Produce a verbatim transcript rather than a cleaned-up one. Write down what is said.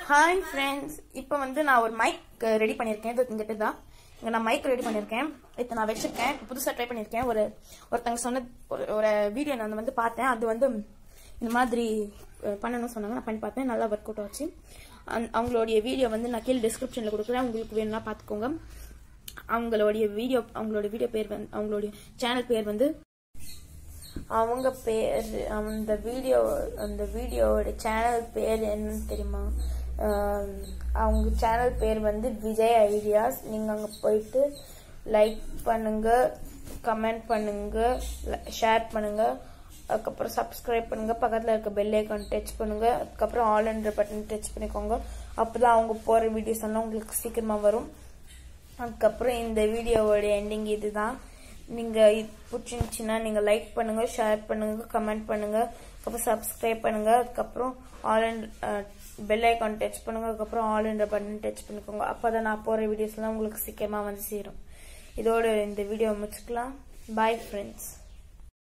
Hi friends, இப்போ வந்து நான் ஒரு மைக் ரெடி பண்ணிருக்கேன். இது இங்கிட்ட தான். இங்க நான் மைக் ரெடி பண்ணிருக்கேன். இத நான் வெச்சிருக்கேன். புதுசா ட்ரை பண்ணிருக்கேன். ஒரு ஒருத்தங்க சொன்ன ஒரு வீடியோ நான் வந்து பார்த்தேன். அது வந்து இந்த மாதிரி பண்ணனும் சொன்னாங்க. நான் பண்ணி பார்த்தேன். நல்லா வொர்க் அவுட் ஆச்சு. அவங்களுடைய வீடியோ வந்து நான் கீழ டிஸ்கிரிப்ஷன்ல கொடுக்கிறேன். உங்களுக்கு வேணும்னா பாத்துக்கோங்க. அவங்களுடைய வீடியோ அவங்களுடைய வீடியோ பேர் வந்து அவங்களுடைய சேனல் பேர் வந்து அவங்க பேர் அந்த வீடியோ அந்த வீடியோவோட சேனல் பேர் என்னன்னு தெரியுமா? அவங்க சேனல் பேர் வந்து விஜய் ஐடியாஸ். நீங்க அங்க போயிட்டு லைக் பண்ணுங்க, கமெண்ட் பண்ணுங்க, ஷேர் பண்ணுங்க, அதுக்கப்புறம் சப்ஸ்கிரைப் பண்ணுங்க, பக்கத்துல இருக்க பெல் ஐகான் டச் பண்ணுங்க, அதுக்கப்புறம் ஆல் என்ற பட்டன் டச் பண்ணிக்கோங்க. அப்பதான் அவங்க போற வீடியோஸ் எல்லாம் உங்களுக்கு சீக்கிரமா வரும். அதுக்கப்புறம் இந்த வீடியோவோட எண்டிங் இதுதான். நீங்க பிடிச்சிருந்துச்சுன்னா நீங்க லைக் பண்ணுங்க, ஷேர் பண்ணுங்க, கமெண்ட் பண்ணுங்க, அதுக்கப்புறம் சப்ஸ்கிரைப் பண்ணுங்க, அதுக்கப்புறம் all and bell icon touch பண்ணுங்க, அதுக்கப்புறம் ஆல் என்ற பட்டன் டச் பண்ணிக்கோங்க. அப்பதான் நான் போற வீடியோஸ் எல்லாம் உங்களுக்கு சீக்கிரமா வந்து சேரும். இதோட இந்த வீடியோ முடிச்சுக்கலாம். Bye friends.